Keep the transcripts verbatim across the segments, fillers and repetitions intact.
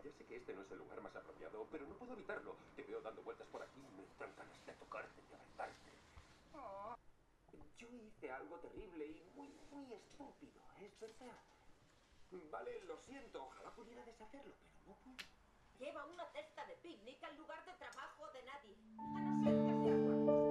Ya sé que este no es el lugar más apropiado, pero no puedo evitarlo. Te veo dando vueltas por aquí y me entran ganas de tocarte, de abrazarte. Oh. Yo hice algo terrible y muy, muy estúpido, es verdad. Vale, lo siento, ojalá pudiera deshacerlo, pero no puedo. Lleva una cesta de picnic al lugar de trabajo de nadie. A no ser que sea guardia.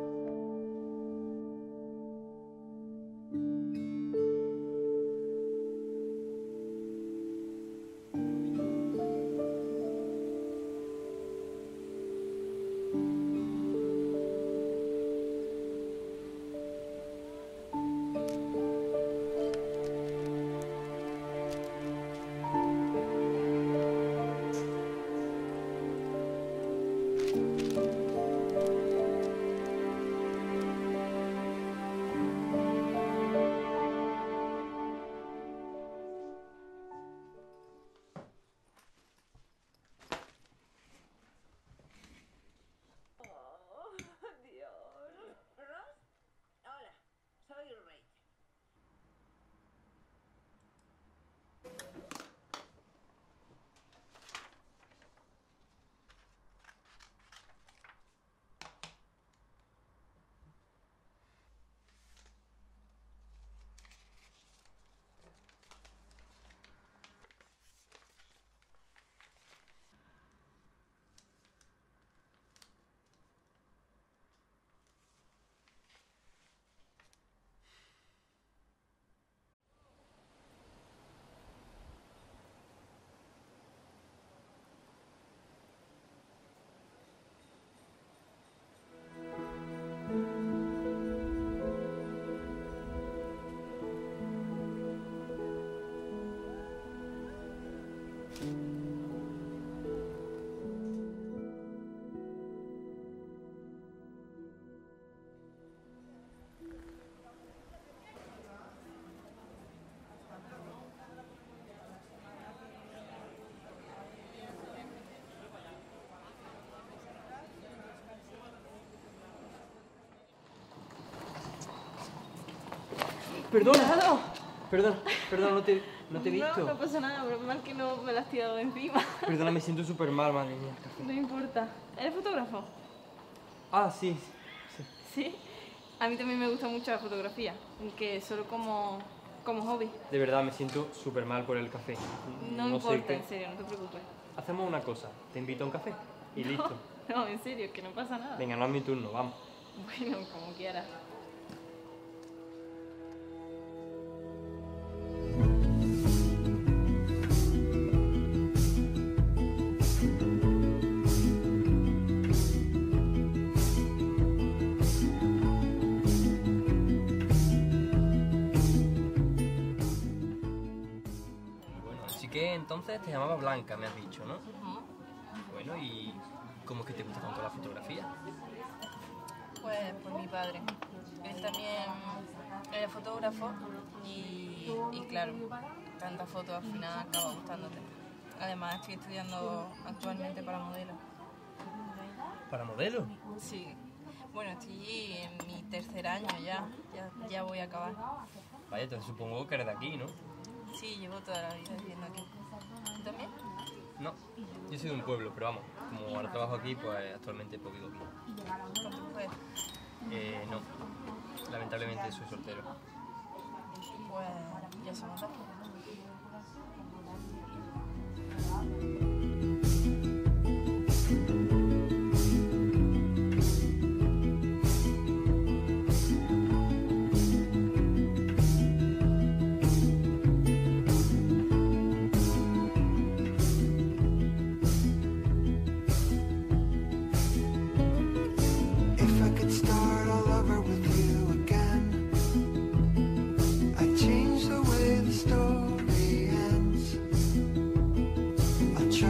Perdona, perdona, perdona, no te, no te he visto. No, no pasa nada, pero mal que no me la has tirado de encima. Perdona, me siento súper mal, madre mía, el café. No importa. ¿Eres fotógrafo? Ah, sí, sí. ¿Sí? A mí también me gusta mucho la fotografía, aunque solo como, como hobby. De verdad, me siento súper mal por el café. No, no importa, sé qué... en serio, no te preocupes. Hacemos una cosa, te invito a un café y no, listo. No, en serio, que no pasa nada. Venga, no es mi turno, vamos. Bueno, como quieras. Entonces te llamaba Blanca, me has dicho, ¿no? Uh-huh. Bueno, ¿y cómo es que te gusta tanto la fotografía? Pues por mi padre. Él también era fotógrafo y, y claro, tantas fotos al final acaba gustándote. Además estoy estudiando actualmente para modelo. ¿Para modelo? Sí. Bueno, estoy en mi tercer año ya, ya, ya voy a acabar. Vaya, entonces supongo que eres de aquí, ¿no? Sí, llevo toda la vida viviendo aquí. ¿Tú también? No, yo soy de un pueblo, pero vamos, como ahora trabajo aquí, pues actualmente he podido aquí. ¿Con tu mujer? Eh, no, lamentablemente soy soltero. Pues ya somos dos. I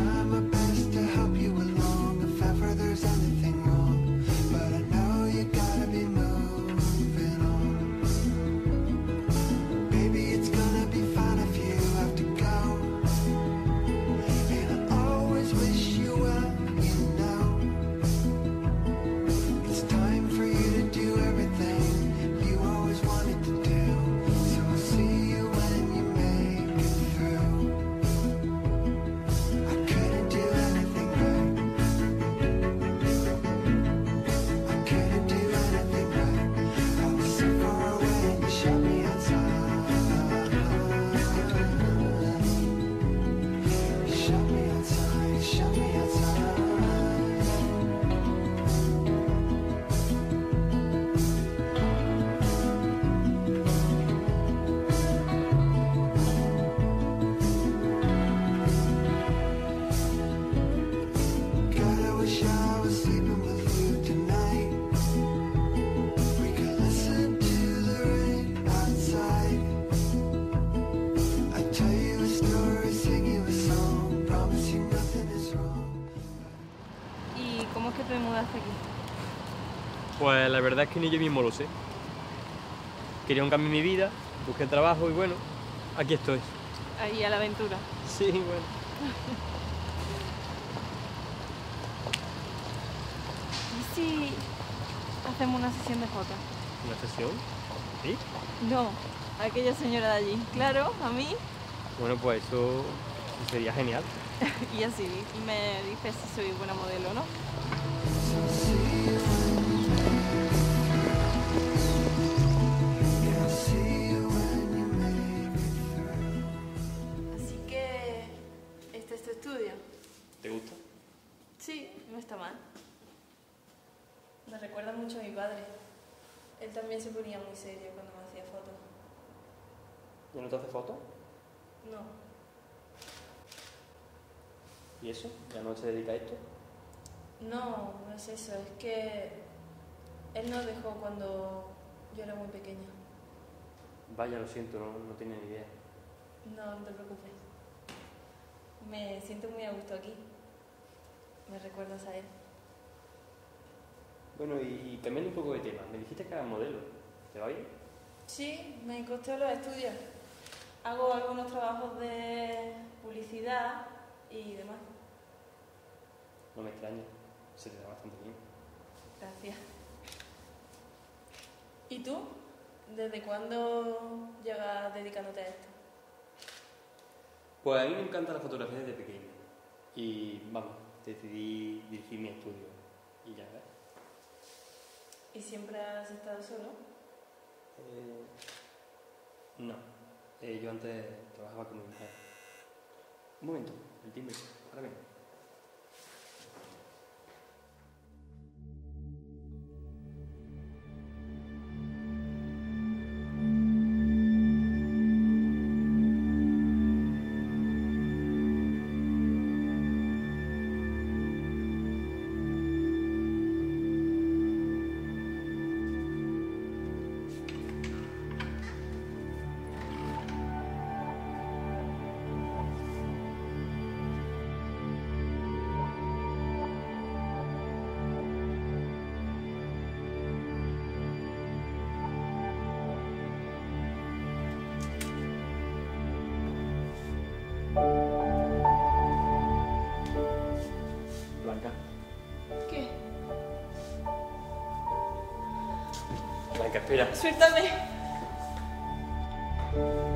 ¿Cómo es que te mudaste aquí? Pues la verdad es que ni yo mismo lo sé. Quería un cambio en mi vida, busqué trabajo y bueno, aquí estoy. Ahí a la aventura. Sí, bueno. ¿Y si hacemos una sesión de fotos? ¿Una sesión? ¿Sí? No, aquella señora de allí. Claro, a mí. Bueno, pues eso sería genial. Y así me dices si soy buena modelo o no. Así que este es tu estudio. ¿Te gusta? Sí, no está mal. Me recuerda mucho a mi padre. Él también se ponía muy serio cuando me hacía fotos. ¿Ya no te hace fotos? No. ¿Y eso? ¿Ya no se dedica a esto? No, no es eso. Es que él nos dejó cuando yo era muy pequeña. Vaya, lo siento, no, no tenía ni idea. No, no te preocupes. Me siento muy a gusto aquí. Me recuerdas a él. Bueno, y, y cambiando un poco de tema, me dijiste que eras modelo. ¿Te va bien? Sí, me costó los estudios. Hago algunos trabajos de publicidad y demás. No me extraña, se te da bastante bien. Gracias. ¿Y tú? ¿Desde cuándo llevas dedicándote a esto? Pues a mí me encanta la fotografía desde pequeño. Y vamos, decidí dirigir mi estudio. Y ya ves. ¿Y siempre has estado solo? Eh, no, eh, yo antes trabajaba con mi mujer. Un momento, el timbre, ahora vengo. Blanca. ¿Qué? Blanca, espera. ¡Suéltame!